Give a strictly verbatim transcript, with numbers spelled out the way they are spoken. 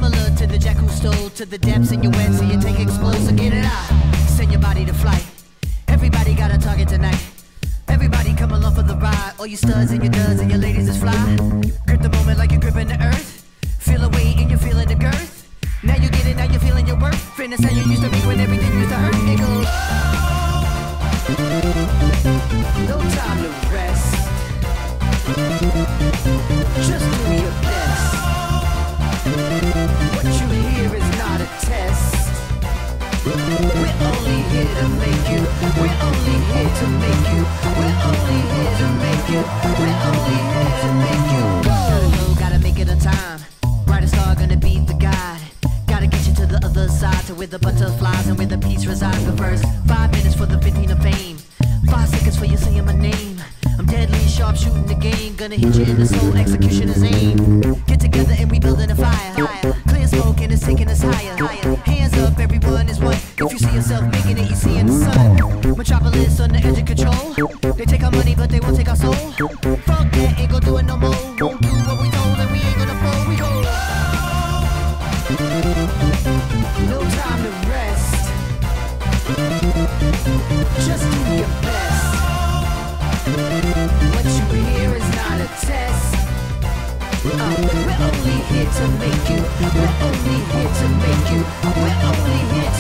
Similar to the jack who stole to the depths in your wet, so you take explosive, get it out. Send your body to flight. Everybody got a target tonight. Everybody come along for the ride. All you studs and your duds and your ladies is fly. Grip the moment like you're gripping the earth. Feel a weight and you're feeling the girth. Now you get it, now you're feeling your worth. Fitness how you used to be when everything used to hurt. It goes. No time to rest. Just do your best. What you hear is not a test. We're only here to make you. We're only here to make you. We're only here to make you. We're only here to make you. Gotta go, gotta make it on time. Brightest star gonna be the guide. Gotta get you to the other side, to where the butterflies and where the peace resides. But first, five minutes for the fifteen of fame. Five seconds for you saying my name. I'm deadly sharp shooting the game. Gonna hit you in the soul, executioner's aim. Get together and we building a fire. Clear smoke and it's taking us higher. Hands up, everyone is one. If you see yourself making it, you see in the sun. Metropolis on the edge of control. They take our money, but they won't take our soul. Fuck that, ain't gon' do it no more. Won't do what we told and we ain't gonna fold. We go. No time to rest. Just do your best. What you hear is not a test. Uh, we're only here to make you. We're only here to make you. We're only here to